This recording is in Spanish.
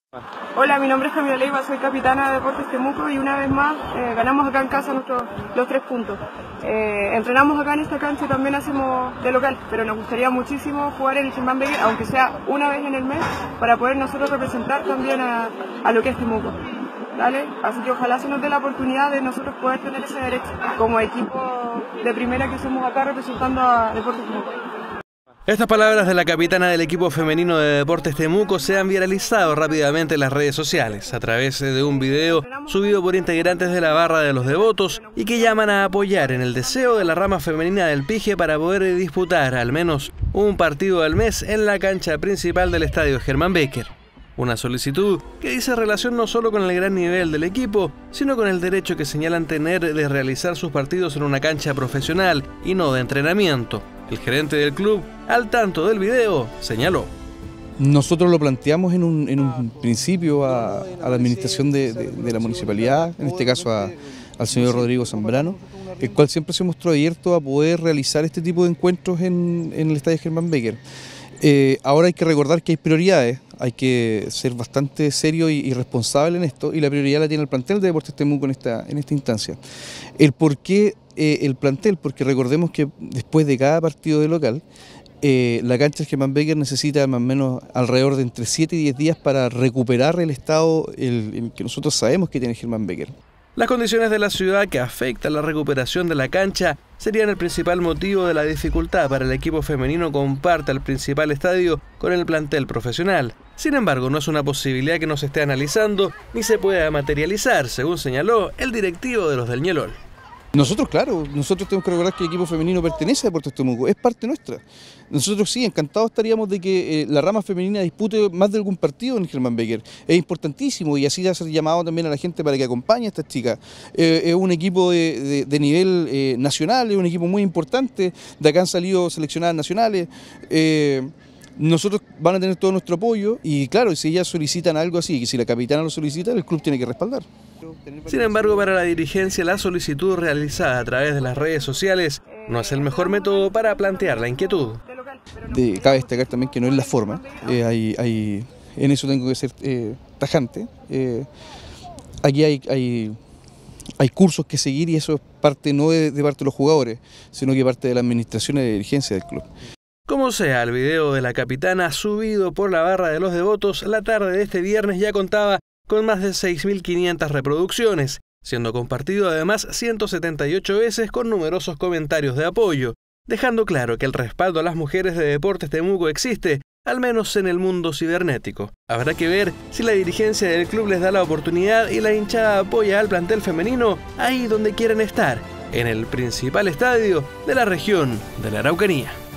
Hola, mi nombre es Camila Leiva, soy capitana de Deportes Temuco y una vez más ganamos acá en casa los 3 puntos. Entrenamos acá en esta cancha y también hacemos de local, pero nos gustaría muchísimo jugar en el Germán Becker, aunque sea una vez en el mes, para poder nosotros representar también a lo que es Temuco. ¿Vale? Así que ojalá se nos dé la oportunidad de nosotros poder tener ese derecho como equipo de primera que somos acá representando a Deportes Temuco. Estas palabras de la capitana del equipo femenino de Deportes Temuco se han viralizado rápidamente en las redes sociales a través de un video subido por integrantes de la barra de los devotos y que llaman a apoyar en el deseo de la rama femenina del Pige para poder disputar al menos un partido al mes en la cancha principal del estadio Germán Becker. Una solicitud que dice relación no solo con el gran nivel del equipo, sino con el derecho que señalan tener de realizar sus partidos en una cancha profesional y no de entrenamiento. El gerente del club, al tanto del video, señaló: nosotros lo planteamos en un principio a la administración de la municipalidad, en este caso al señor Rodrigo Zambrano, el cual siempre se mostró abierto a poder realizar este tipo de encuentros en el estadio Germán Becker. Ahora hay que recordar que hay prioridades, hay que ser bastante serio y responsable en esto, y la prioridad la tiene el plantel de Deportes Temuco en esta instancia. ¿El por qué el plantel? Porque recordemos que después de cada partido de local, la cancha del Germán Becker necesita más o menos alrededor de entre 7 y 10 días para recuperar el estado el que nosotros sabemos que tiene el Germán Becker. Las condiciones de la ciudad que afectan la recuperación de la cancha serían el principal motivo de la dificultad para el equipo femenino comparta el principal estadio con el plantel profesional. Sin embargo, no es una posibilidad que no se esté analizando ni se pueda materializar, según señaló el directivo de los del Ñelol. Nosotros, claro, nosotros tenemos que recordar que el equipo femenino pertenece a Deportes Temuco, es parte nuestra. Nosotros sí, encantados estaríamos de que la rama femenina dispute más de algún partido en el Germán Becker. Es importantísimo y así hacer llamado también a la gente para que acompañe a estas chicas. Es un equipo de nivel nacional, es un equipo muy importante, de acá han salido seleccionadas nacionales. Nosotros van a tener todo nuestro apoyo y claro, si ellas solicitan algo así, que si la capitana lo solicita, el club tiene que respaldar. Sin embargo, para la dirigencia, la solicitud realizada a través de las redes sociales no es el mejor método para plantear la inquietud. Cabe destacar también que no es la forma, en eso tengo que ser tajante. Aquí hay cursos que seguir y eso es parte no de parte de los jugadores, sino que parte de la administración y de dirigencia del club. Como sea, el video de la capitana subido por la barra de los devotos la tarde de este viernes ya contaba con más de 6.500 reproducciones, siendo compartido además 178 veces con numerosos comentarios de apoyo, dejando claro que el respaldo a las mujeres de Deportes Temuco existe, al menos en el mundo cibernético. Habrá que ver si la dirigencia del club les da la oportunidad y la hinchada apoya al plantel femenino ahí donde quieren estar, en el principal estadio de la región de la Araucanía.